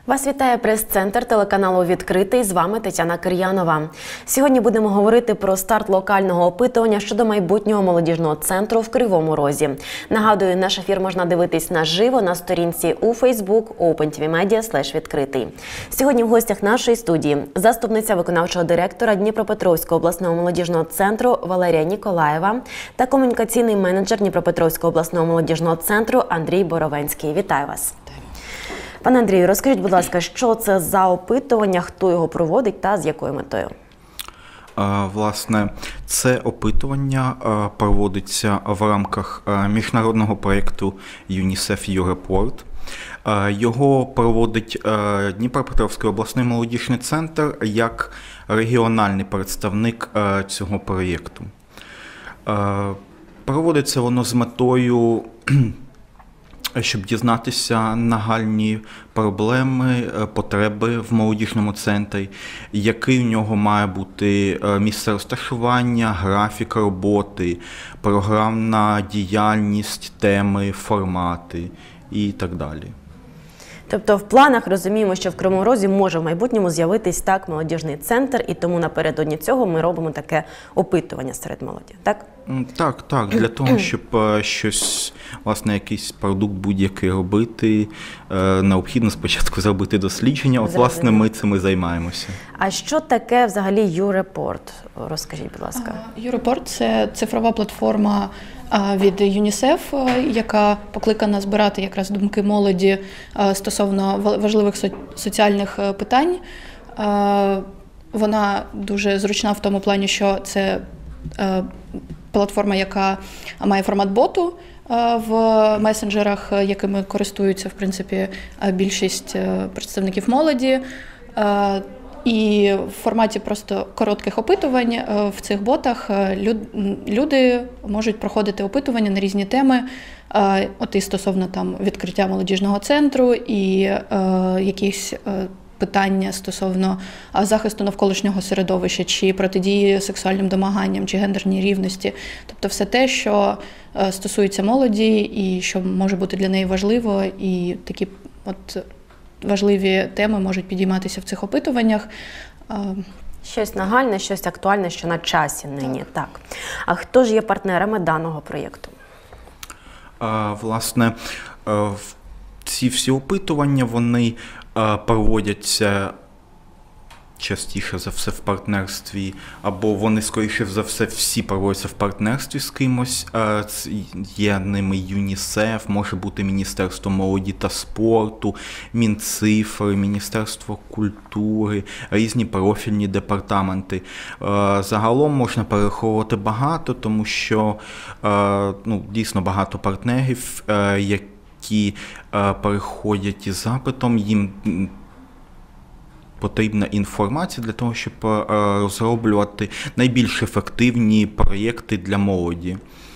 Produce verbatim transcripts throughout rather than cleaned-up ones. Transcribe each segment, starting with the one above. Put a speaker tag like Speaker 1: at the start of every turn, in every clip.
Speaker 1: Вас вітає прес-центр телеканалу «Відкритий». З вами Тетяна Кир'янова. Сьогодні будемо говорити про старт локального опитування щодо майбутнього молодіжного центру в Кривому Розі. Нагадую, наш ефір можна дивитись наживо на сторінці у Facebook OpenTVMedia слеш відкритий. Сьогодні в гостях нашої студії заступниця виконавчого директора Дніпропетровського обласного молодіжного центру Валерія Ніколаєва та комунікаційний менеджер Дніпропетровського обласного молодіжного центру Андрій Боровенський. Вітаю вас. Пане Андрію, розкажіть, будь ласка, що це за опитування, хто його проводить та з якою метою?
Speaker 2: Власне, це опитування проводиться в рамках міжнародного проєкту ЮНІСЕФ «Юрепорт». Його проводить Дніпропетровський обласний молодіжний центр як регіональний представник цього проєкту. Проводиться воно з метою, щоб дізнатися нагальні проблеми, потреби в молодіжному центрі, який у нього має бути місце розташування, графік роботи, програмна діяльність, теми, формати і так далі.
Speaker 1: Тобто в планах розуміємо, що в Кривому Розі може в майбутньому з'явитись так молодіжний центр, і тому напередодні цього ми робимо таке опитування серед молоді, так?
Speaker 2: Так, так. Для того, щоб щось, власне, якийсь продукт будь-який робити, необхідно спочатку зробити дослідження. От, власне, ми цим і займаємося.
Speaker 1: А що таке взагалі Юрепорт? Розкажіть, будь ласка.
Speaker 3: Юрепорт – це цифрова платформа від ЮНІСЕФ, яка покликана збирати якраз думки молоді стосовно важливих соціальних питань. Вона дуже зручна в тому плані, що це платформа, яка має формат боту в месенджерах, якими користуються, в принципі, більшість представників молоді. І в форматі просто коротких опитувань в цих ботах люди можуть проходити опитування на різні теми, от і стосовно там відкриття молодіжного центру, і е, якісь е, питання стосовно захисту навколишнього середовища, чи протидії сексуальним домаганням, чи гендерній рівності. Тобто все те, що стосується молоді і що може бути для неї важливо, і такі от важливі теми можуть підійматися в цих опитуваннях.
Speaker 1: Щось нагальне, щось актуальне, що на часі нині. Так. Так. А хто ж є партнерами даного проєкту?
Speaker 2: Власне, ці всі опитування, вони проводяться частіше за все в партнерстві, або вони, скоріше за все, всі проводяться в партнерстві з кимось. Є ними ЮНІСЕФ, може бути Міністерство молоді та спорту, Мінцифри, Міністерство культури, різні профільні департаменти. Загалом можна перераховувати багато, тому що ну, дійсно багато партнерів, які переходять із запитом, їм потрібна інформація для того, щоб розроблювати найбільш ефективні проєкти для молоді.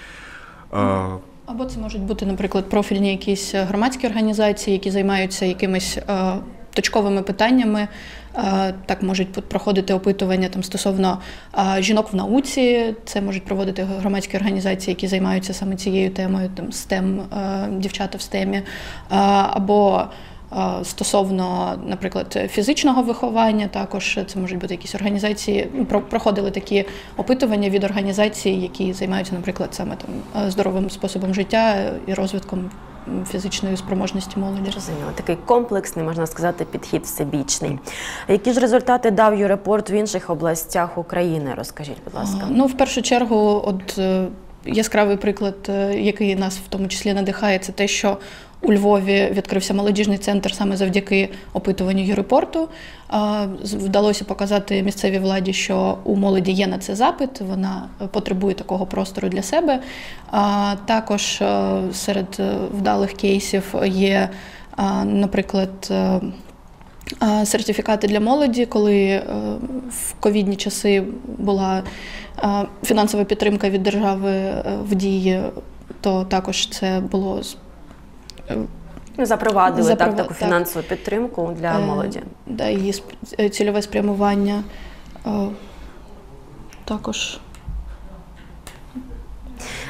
Speaker 3: Або це можуть бути, наприклад, профільні якісь громадські організації, які займаються якимись точковими питаннями. Так можуть проходити опитування там, стосовно жінок в науці, це можуть проводити громадські організації, які займаються саме цією темою, там, STEM, дівчата в стемі, або стосовно, наприклад, фізичного виховання, також це можуть бути якісь організації, проходили такі опитування від організацій, які займаються, наприклад, саме там здоровим способом життя і розвитком фізичної спроможності молоді.
Speaker 1: Розуміло. Такий комплексний, можна сказати, підхід всебічний. Які ж результати дав Юрепорт в інших областях України? Розкажіть, будь ласка.
Speaker 3: Ну, в першу чергу, от яскравий приклад, який нас в тому числі надихає, це те, що у Львові відкрився молодіжний центр саме завдяки опитуванню Юрепорту. Вдалося показати місцевій владі, що у молоді є на це запит, вона потребує такого простору для себе. Також серед вдалих кейсів є, наприклад, сертифікати для молоді, коли в ковідні часи була фінансова підтримка від держави в дії, то також це було
Speaker 1: Запровадили
Speaker 3: Запров...
Speaker 1: так, таку фінансову так. підтримку для
Speaker 3: е,
Speaker 1: молоді.
Speaker 3: Да, її цільове спрямування е, також.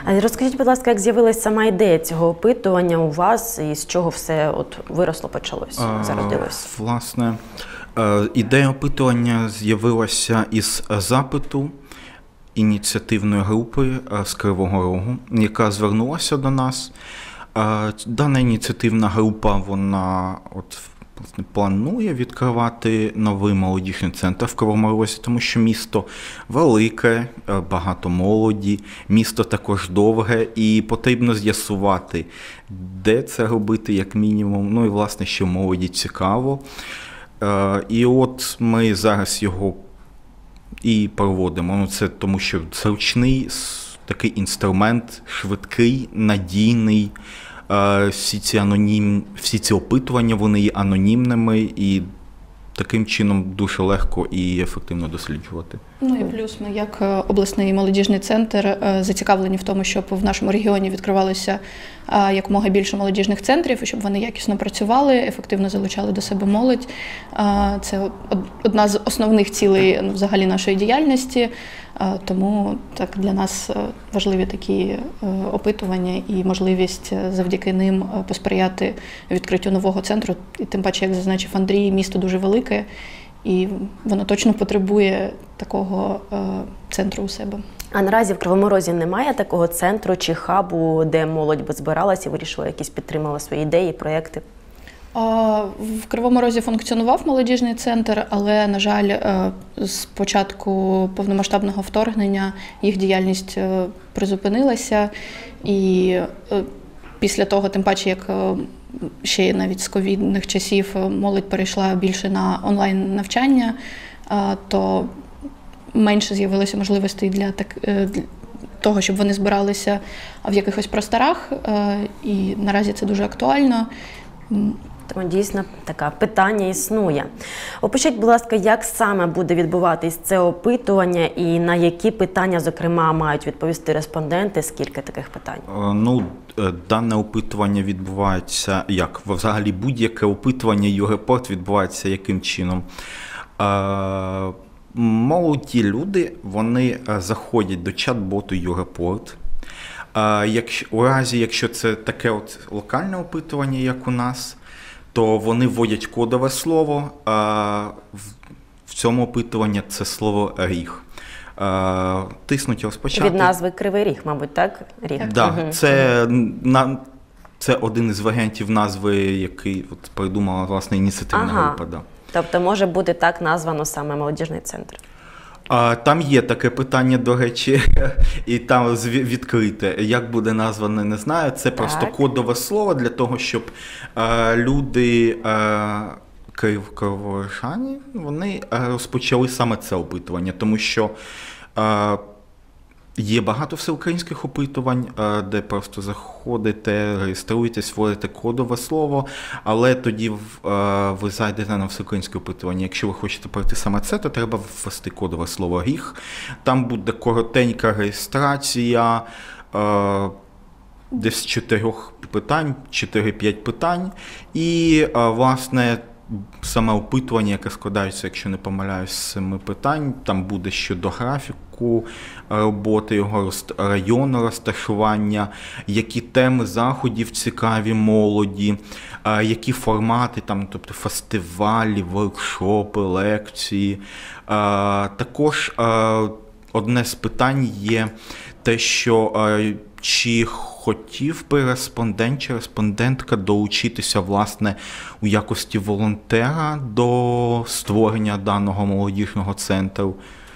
Speaker 1: А розкажіть, будь ласка, як з'явилася сама ідея цього опитування у вас і з чого все от виросло, почалось, зародилось?
Speaker 2: Власне, ідея опитування з'явилася із запиту ініціативної групи з Кривого Рогу, яка звернулася до нас. Дана ініціативна група, вона от, власне, планує відкривати новий молодіжний центр в Кривому Розі, тому що місто велике, багато молоді, місто також довге, і потрібно з'ясувати, де це робити, як мінімум, ну і, власне, що молоді цікаво. І от ми зараз його і проводимо. Ну, це тому, що зручний такий інструмент, швидкий, надійний. Всі ці анонім, всі ці опитування, вони є анонімними, і таким чином дуже легко і ефективно досліджувати.
Speaker 3: Ну і плюс ми, як обласний молодіжний центр, зацікавлені в тому, щоб в нашому регіоні відкривалося якомога більше молодіжних центрів, і щоб вони якісно працювали, ефективно залучали до себе молодь. Це одна з основних цілей взагалі нашої діяльності, тому так для нас важливі такі опитування і можливість завдяки ним посприяти відкриттю нового центру. І тим паче, як зазначив Андрій, місто дуже велике, і воно точно потребує такого е, центру у себе.
Speaker 1: А наразі в Кривому Розі немає такого центру чи хабу, де молодь би збиралася і вирішила якісь, підтримала свої ідеї, проєкти?
Speaker 3: В Кривому Розі функціонував молодіжний центр, але, на жаль, з початку повномасштабного вторгнення їх діяльність призупинилася. І після того, тим паче, як ще навіть з ковідних часів молодь перейшла більше на онлайн-навчання, то менше з'явилося можливостей для так, для того, щоб вони збиралися в якихось просторах, і наразі це дуже актуально.
Speaker 1: Тому дійсно таке питання існує. Опишіть, будь ласка, як саме буде відбуватись це опитування і на які питання, зокрема, мають відповісти респонденти, скільки таких питань?
Speaker 2: Ну, дане опитування відбувається як? Взагалі будь-яке опитування YouReport відбувається яким чином? Молоді люди, вони заходять до чат-боту YouReport. Якщо, у разі, якщо це таке от локальне опитування, як у нас, то вони вводять кодове слово, а в цьому опитуванні це слово «ріг». Тиснуть розпочати.
Speaker 1: Від назви Кривий Ріг, мабуть, так? Ріг.
Speaker 2: Так, да, угу. це, на, це один із варіантів назви, який от придумала, власне, ініціативна
Speaker 1: ага.
Speaker 2: група. Да.
Speaker 1: Тобто може бути так названо саме молодіжний центр?
Speaker 2: Там є таке питання, до речі, і там відкрите. Як буде назване, не знаю. Це так. Просто кодове слово для того, щоб е, люди е, криворожани, вони розпочали саме це опитування, тому що е, є багато всеукраїнських опитувань, де просто заходите, реєструєтесь, вводите кодове слово, але тоді ви зайдете на всеукраїнське опитування. Якщо ви хочете пройти саме це, то треба ввести кодове слово «ріг». Там буде коротенька реєстрація, десь чотирьох питань, чотири-п'ять питань. І, власне, саме опитування, яке складається, якщо не помиляюсь, з семи питань, там буде щодо графіку роботи, його району розташування, які теми заходів цікаві молоді, які формати, там, тобто фестивалі, воркшопи, лекції. Також одне з питань є те, що чи хотів би респондент чи респондентка долучитися, власне, у якості волонтера до створення даного молодіжного центру.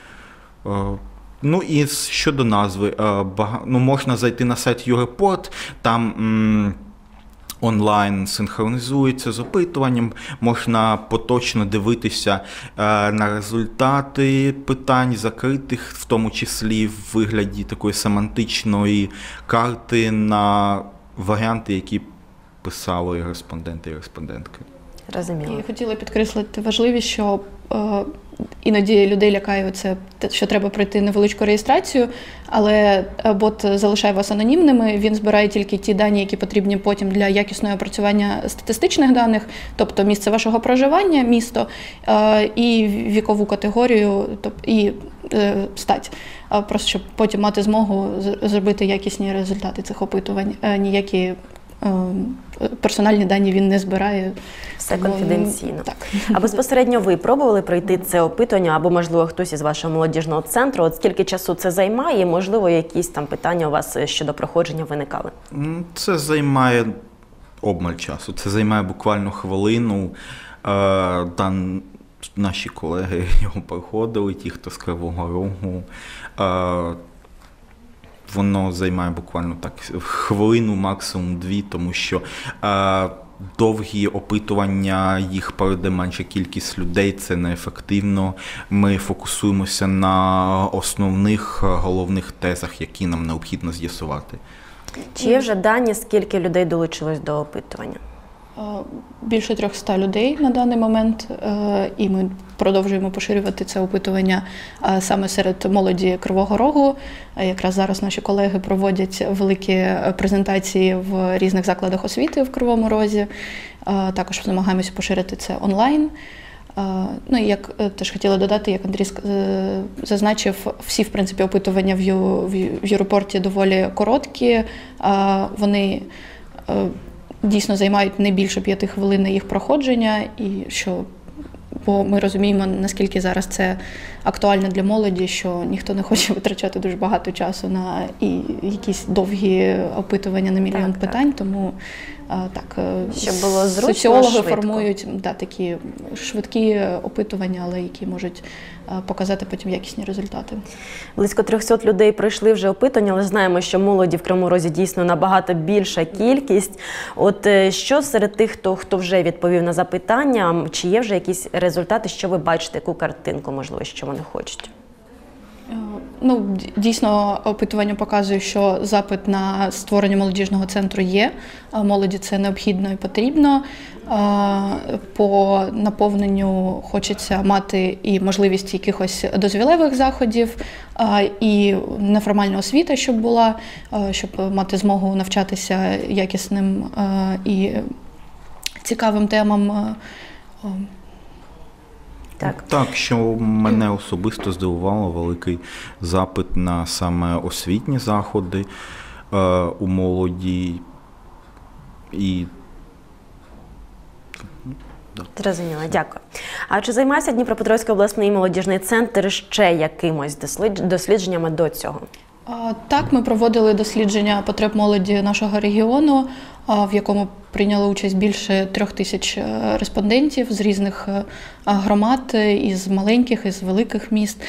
Speaker 2: Ну і щодо назви, ну, можна зайти на сайт YouReport, там м, онлайн синхронізується з опитуванням, можна поточно дивитися е, на результати питань закритих, в тому числі в вигляді такої семантичної карти на варіанти, які писали і респонденти і респондентки.
Speaker 1: Розуміло.
Speaker 3: Я хотіла підкреслити важливість, що е, іноді людей лякає це, що треба пройти невеличку реєстрацію, але бот залишає вас анонімними, він збирає тільки ті дані, які потрібні потім для якісного опрацювання статистичних даних, тобто місце вашого проживання, місто і вікову категорію, і стать. Просто щоб потім мати змогу зробити якісні результати цих опитувань. Ніякі персональні дані він не збирає.
Speaker 1: Все конфіденційно.
Speaker 3: Так.
Speaker 1: А безпосередньо ви пробували пройти це опитування, або, можливо, хтось із вашого молодіжного центру? От скільки часу це займає, і, можливо, якісь там питання у вас щодо проходження виникали?
Speaker 2: Це займає обмаль часу. Це займає буквально хвилину. Там наші колеги його проходили, ті, хто з Кривого Рогу. Воно займає буквально так хвилину, максимум дві, тому що е, довгі опитування, їх пройде менша кількість людей, це неефективно. Ми фокусуємося на основних головних тезах, які нам необхідно з'ясувати.
Speaker 1: Чи є вже дані, скільки людей долучилось до опитування?
Speaker 3: Більше трьохсот людей на даний момент, і ми продовжуємо поширювати це опитування саме серед молоді Кривого Рогу. Якраз зараз наші колеги проводять великі презентації в різних закладах освіти в Кривому Розі. Також намагаємося поширити це онлайн. Ну і як теж хотіла додати, як Андрій зазначив, всі, в принципі, опитування в, ю, в Юропорті доволі короткі. Вони дійсно займають не більше п'яти хвилин на їх проходження, і що, бо ми розуміємо, наскільки зараз це актуально для молоді, що ніхто не хоче витрачати дуже багато часу на і якісь довгі опитування на мільйон
Speaker 1: так,
Speaker 3: питань,
Speaker 1: так.
Speaker 3: тому так,
Speaker 1: щоб було зручно,
Speaker 3: соціологи
Speaker 1: швидко.
Speaker 3: формують да, такі швидкі опитування, але які можуть показати потім якісні результати.
Speaker 1: Близько трьохсот людей пройшли вже опитування, але знаємо, що молоді в Кривому Розі дійсно набагато більша кількість. От що серед тих, хто, хто вже відповів на запитання, чи є вже якісь результати, що ви бачите, яку картинку, можливо, що вони хочуть?
Speaker 3: Ну, дійсно, опитування показує, що запит на створення молодіжного центру є. Молоді це необхідно і потрібно. По наповненню хочеться мати і можливість якихось дозвілевих заходів, і неформальна освіта, щоб була, щоб мати змогу навчатися якісним і цікавим темам.
Speaker 1: Так.
Speaker 2: Так, що мене особисто здивувало, великий запит на саме освітні заходи е, у молоді. І...
Speaker 1: Зрозуміло, дякую. А чи займався Дніпропетровський обласний молодіжний центр ще якимось дослідженнями до цього?
Speaker 3: Так, ми проводили дослідження потреб молоді нашого регіону, в якому прийняли участь більше трьох тисяч респондентів з різних громад, із маленьких, із великих міст.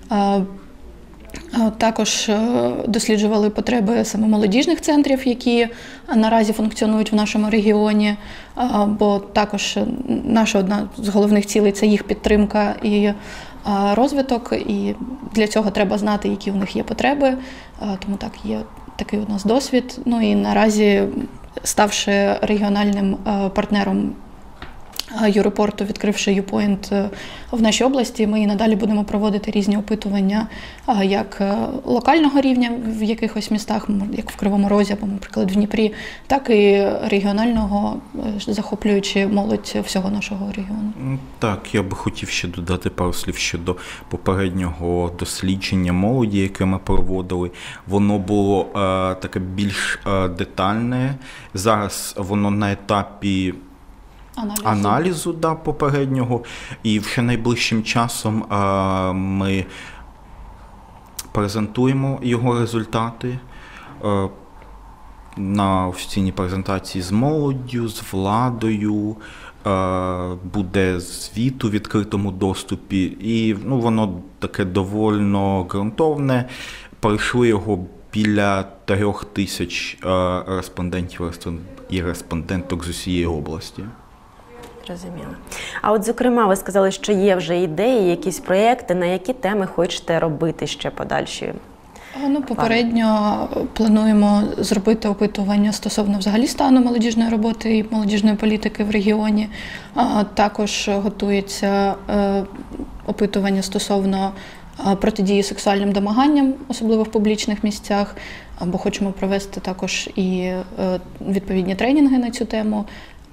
Speaker 3: Також досліджували потреби саме молодіжних центрів, які наразі функціонують в нашому регіоні, бо також наша одна з головних цілей – це їх підтримка і розвиток, і для цього треба знати, які у них є потреби, тому так, є такий у нас досвід. Ну і наразі, ставши регіональним партнером Юропорту, відкривши Юпойнт в нашій області, ми і надалі будемо проводити різні опитування як локального рівня в якихось містах, як в Кривому Розі або, наприклад, в Дніпрі, так і регіонального, захоплюючи молодь всього нашого регіону.
Speaker 2: Так, я би хотів ще додати пару слів щодо попереднього дослідження молоді, яке ми проводили. Воно було е, таке більш е, детальне. Зараз воно на етапі Аналізу, Аналізу да, попереднього, і вже найближчим часом а, ми презентуємо його результати а, на офіційній презентації з молоддю, з владою, а, буде звіт у відкритому доступі, і ну, воно таке довольно ґрунтовне. Пройшли його біля трьох тисяч а, респондентів і респонденток з усієї області.
Speaker 1: Розуміло. А от, зокрема, ви сказали, що є вже ідеї, якісь проєкти, на які теми хочете робити ще подальші?
Speaker 3: Ну, попередньо плануємо зробити опитування стосовно взагалі стану молодіжної роботи і молодіжної політики в регіоні. Також готується опитування стосовно протидії сексуальним домаганням, особливо в публічних місцях, або хочемо провести також і відповідні тренінги на цю тему.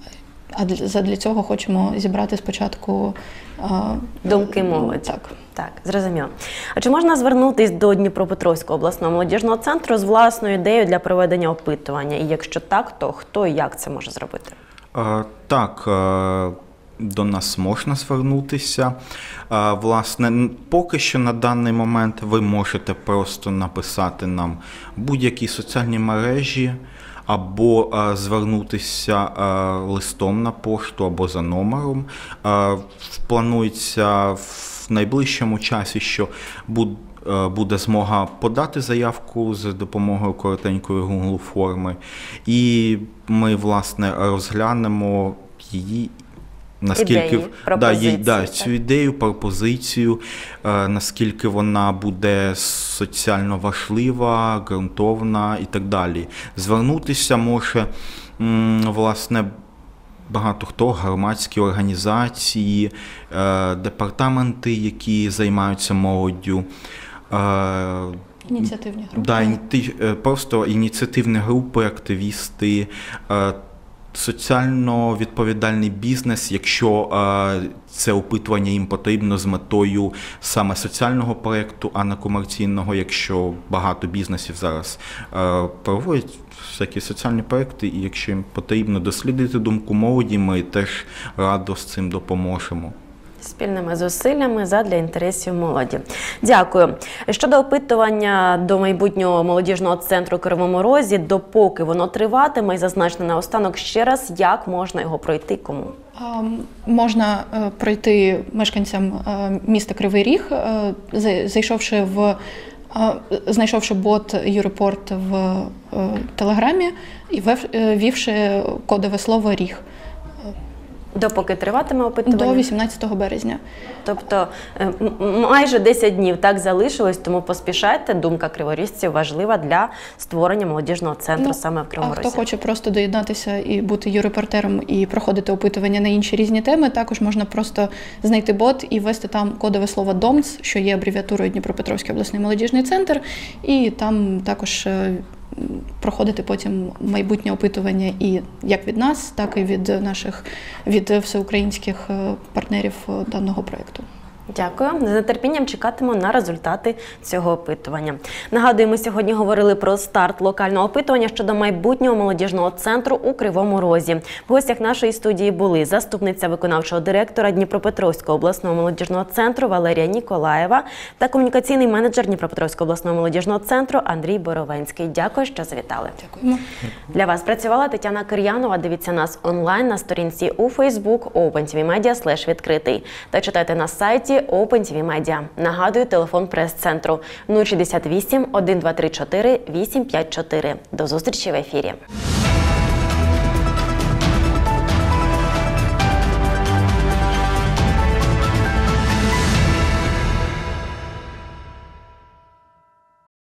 Speaker 3: А задля цього хочемо зібрати спочатку
Speaker 1: думки молоді.
Speaker 3: Так.
Speaker 1: Так, зрозуміло. А чи можна звернутися до Дніпропетровського обласного молодіжного центру з власною ідеєю для проведення опитування? І якщо так, то хто і як це може зробити?
Speaker 2: А, так, а, до нас можна звернутися. А, власне, поки що на даний момент ви можете просто написати нам будь-які соціальні мережі, або а, звернутися а, листом на пошту, або за номером. А, планується в найближчому часі, що буде, буде змога подати заявку за допомогою коротенької Google форми, і ми, власне, розглянемо її. Наскільки
Speaker 1: ідеї,
Speaker 2: да, їй, да,
Speaker 1: так.
Speaker 2: цю ідею, пропозицію, е, наскільки вона буде соціально важлива, ґрунтовна і так далі. Звернутися може, м, власне, багато хто, громадські організації, е, департаменти, які займаються молоддю. Е,
Speaker 3: Ініціативні групи.
Speaker 2: Да, ініти, просто ініціативні групи, активісти, е, соціально відповідальний бізнес, якщо е, це опитування їм потрібно з метою саме соціального проєкту, а не комерційного, якщо багато бізнесів зараз е, проводять всякі соціальні проєкти, і якщо їм потрібно дослідити думку молоді, ми теж радо з цим допоможемо.
Speaker 1: Спільними зусиллями задля інтересів молоді. Дякую. Щодо опитування до майбутнього молодіжного центру у Кривому Розі, допоки воно триватиме, і зазначено наостанок ще раз, як можна його пройти, кому?
Speaker 3: Можна пройти мешканцям міста Кривий Ріг, зайшовши в знайшовши бот Юрепорт в Телеграмі і ввівши кодове слово «Ріг».
Speaker 1: Допоки триватиме опитування?
Speaker 3: До вісімнадцятого березня.
Speaker 1: Тобто майже десять днів так залишилось, тому поспішайте. Думка криворіжців важлива для створення молодіжного центру ну, саме в Кривому Розі.
Speaker 3: А хто хоче просто доєднатися і бути юрепортером і проходити опитування на інші різні теми, також можна просто знайти бот і ввести там кодове слово «ДОМЦ», що є абревіатурою Дніпропетровський обласний молодіжний центр, і там також проходити потім майбутнє опитування і як від нас, так і від наших, від всеукраїнських партнерів даного проєкту.
Speaker 1: Дякую. З нетерпінням чекатимемо на результати цього опитування. Нагадую, ми сьогодні говорили про старт локального опитування щодо майбутнього молодіжного центру у Кривому Розі. В гостях нашої студії були заступниця виконавчого директора Дніпропетровського обласного молодіжного центру Валерія Ніколаєва та комунікаційний менеджер Дніпропетровського обласного молодіжного центру Андрій Боровенський. Дякую, що завітали.
Speaker 3: Дякуємо.
Speaker 1: Для вас працювала Тетяна Кир'янова. Дивіться нас онлайн на сторінці у Facebook OpenTVMedia слеш відкритий та читайте на сайті OpenTVMedia. Нагадую, телефон прес-центру нуль шістдесят вісім, один два три чотири, вісім п'ять чотири. До зустрічі в ефірі.